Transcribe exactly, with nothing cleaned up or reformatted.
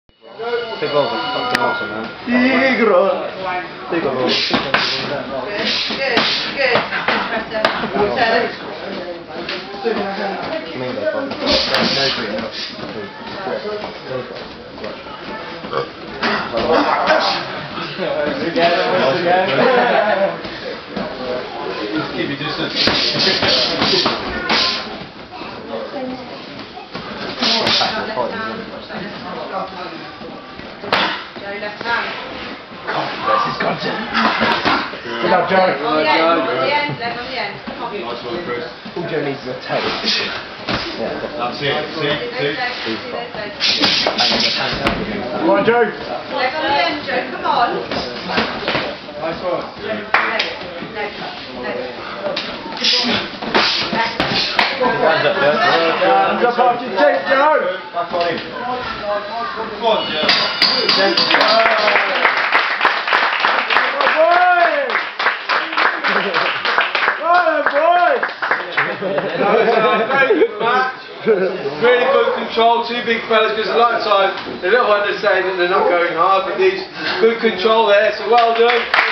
Tigre was fucking awesome, man. Tigre! Tigre was. Good, good. Mingo, probably. No green, no. Just keep your distance. Joe, left hand. That's his content. Good luck, Joe. On the end, on the end, left on the end. Come on. Nice one, Chris. All Joe needs is a tail. Yeah, That's it. See, See those see. legs, see those legs. Come on, Joe. Leg on the end, Joe, come on. Nice one. Leg, leg, leg. Hands up, Joe. Hands up after you take, Joe. That's on him. Come on, Joe. Really good control, two big fellas, because a lot of times the little ones are saying that they're not going hard, but these good control there, so well done.